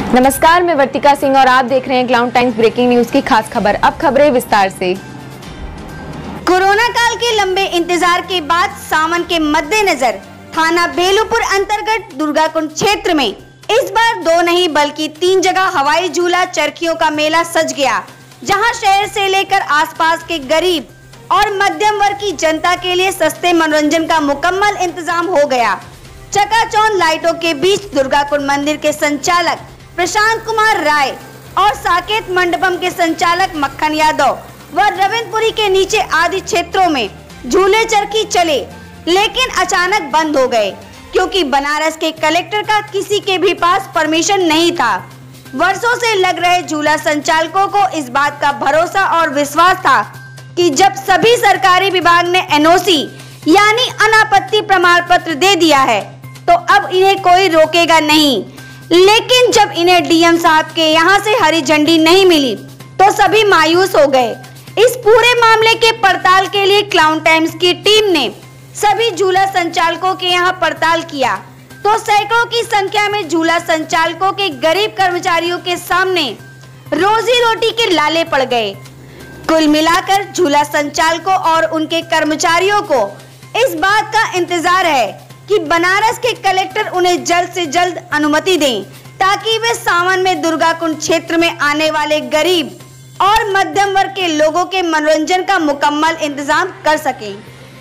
नमस्कार, मैं वर्तिका सिंह और आप देख रहे हैं क्लाउड टाइम्स ब्रेकिंग न्यूज की खास खबर। अब खबरें विस्तार से। कोरोना काल के लंबे इंतजार के बाद सावन के मद्देनजर थाना बेलूपुर अंतर्गत दुर्गाकुंड क्षेत्र में इस बार 2 नहीं बल्कि 3 जगह हवाई झूला चरखियों का मेला सज गया, जहां शहर से लेकर आसपास के गरीब और मध्यम वर्ग की जनता के लिए सस्ते मनोरंजन का मुकम्मल इंतजाम हो गया। चकाचौंध लाइटों के बीच दुर्गाकुंड मंदिर के संचालक प्रशांत कुमार राय और साकेत मंडपम के संचालक मक्खन यादव व रविंद्रपुरी के नीचे आदि क्षेत्रों में झूले चरखी चले, लेकिन अचानक बंद हो गए क्योंकि बनारस के कलेक्टर का किसी के भी पास परमिशन नहीं था। वर्षों से लग रहे झूला संचालकों को इस बात का भरोसा और विश्वास था कि जब सभी सरकारी विभाग ने एनओसी यानी अनापत्ति प्रमाण पत्र दे दिया है तो अब इन्हें कोई रोकेगा नहीं, लेकिन जब इन्हें डीएम साहब के यहाँ से हरी झंडी नहीं मिली तो सभी मायूस हो गए। इस पूरे मामले के पड़ताल के लिए क्लाउड टाइम्स की टीम ने सभी झूला संचालकों के यहाँ पड़ताल किया तो सैकड़ों की संख्या में झूला संचालकों के गरीब कर्मचारियों के सामने रोजी रोटी के लाले पड़ गए। कुल मिलाकर झूला संचालकों और उनके कर्मचारियों को इस बात का इंतजार है कि बनारस के कलेक्टर उन्हें जल्द से जल्द अनुमति दें ताकि वे सावन में दुर्गाकुंड क्षेत्र में आने वाले गरीब और मध्यम वर्ग के लोगों के मनोरंजन का मुकम्मल इंतजाम कर सकें।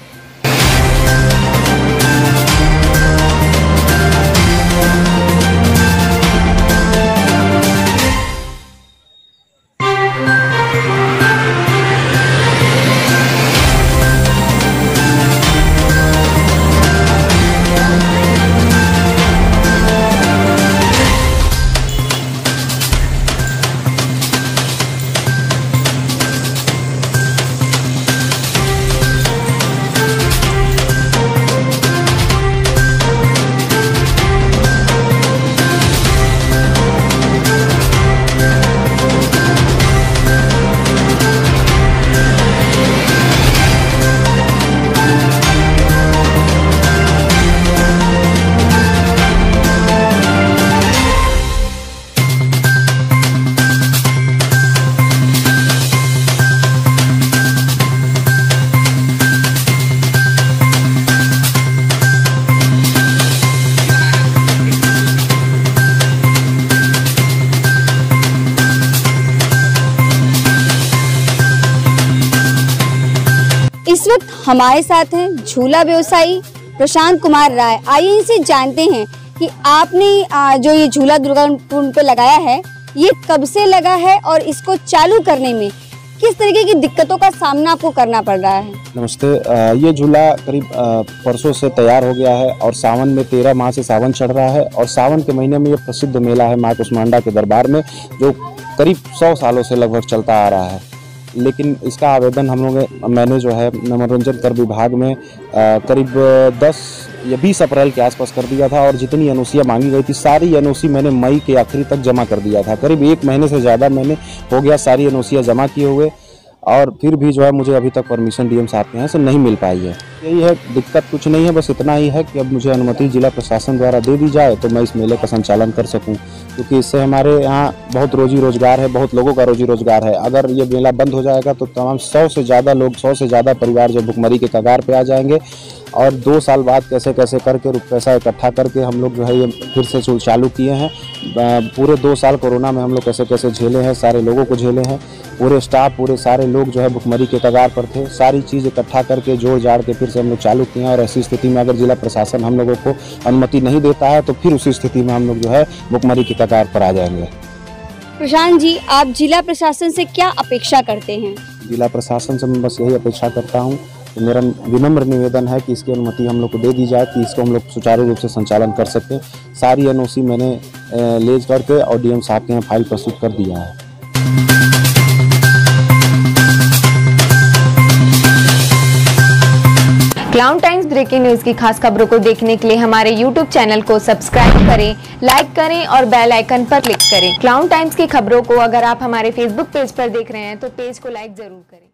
इस वक्त हमारे साथ हैं झूला व्यवसायी प्रशांत कुमार राय। आइए इनसे जानते हैं कि आपने जो ये झूला दुर्गाकुंड पे लगाया है ये कब से लगा है और इसको चालू करने में किस तरीके की दिक्कतों का सामना आपको करना पड़ रहा है। नमस्ते। ये झूला करीब परसों से तैयार हो गया है और सावन में 13 माह से सावन चढ़ रहा है और सावन के महीने में ये प्रसिद्ध मेला है माँ कुष्मांडा के दरबार में, जो करीब 100 सालों से लगभग चलता आ रहा है। लेकिन इसका आवेदन मैंने जो है मनोरंजन कर विभाग में करीब 10 या 20 अप्रैल के आसपास कर दिया था और जितनी एनओसियाँ मांगी गई थी सारी एनओसी मैंने मई के आखिरी तक जमा कर दिया था। करीब 1 महीने से ज़्यादा मैंने हो गया सारी एनओसियाँ जमा किए हुए और फिर भी जो है मुझे अभी तक परमिशन डीएम साहब के यहाँ से नहीं मिल पाई है। यही है, दिक्कत कुछ नहीं है, बस इतना ही है कि अब मुझे अनुमति जिला प्रशासन द्वारा दे दी जाए तो मैं इस मेले का संचालन कर सकूं, क्योंकि इससे हमारे यहाँ बहुत रोजी रोजगार है, बहुत लोगों का रोजी रोजगार है। अगर ये मेला बंद हो जाएगा तो तमाम 100 से ज़्यादा परिवार जो भुखमरी के कगार पे आ जाएंगे और 2 साल बाद कैसे करके पैसा इकट्ठा करके हम लोग जो है ये फिर से चालू किए हैं। पूरे 2 साल कोरोना में हम लोग कैसे झेले हैं, सारे लोगों को झेले हैं, पूरे स्टाफ पूरे सारे लोग जो है भुखमरी के कगार पर थे। सारी चीज़ इकट्ठा करके जोड़ जाड़ के फिर से हम लोग चालू किए हैं और ऐसी स्थिति में अगर जिला प्रशासन हम लोगों को अनुमति नहीं देता है तो फिर उसी स्थिति में हम लोग जो है भुखमरी के कगार पर आ जाएंगे। प्रशांत जी, आप जिला प्रशासन से क्या अपेक्षा करते हैं? जिला प्रशासन से मैं बस यही अपेक्षा करता हूँ, तो मेरा विनम्र निवेदन है कि इसकी अनुमति हम लोग को दे दी जाए कि इसको हम लोग सुचारू रूप से संचालन कर सकें। सारी एनओसी मैंने ले करके और डीएम साहब के यहाँ फाइल प्रस्तुत कर दिया है। क्लाउड टाइम्स ब्रेकिंग न्यूज की खास खबरों को देखने के लिए हमारे यूट्यूब चैनल को सब्सक्राइब करें, लाइक करें और बेल आइकन पर क्लिक करें। क्लाउड टाइम्स की खबरों को अगर आप हमारे फेसबुक पेज पर देख रहे हैं तो पेज को लाइक जरूर करें।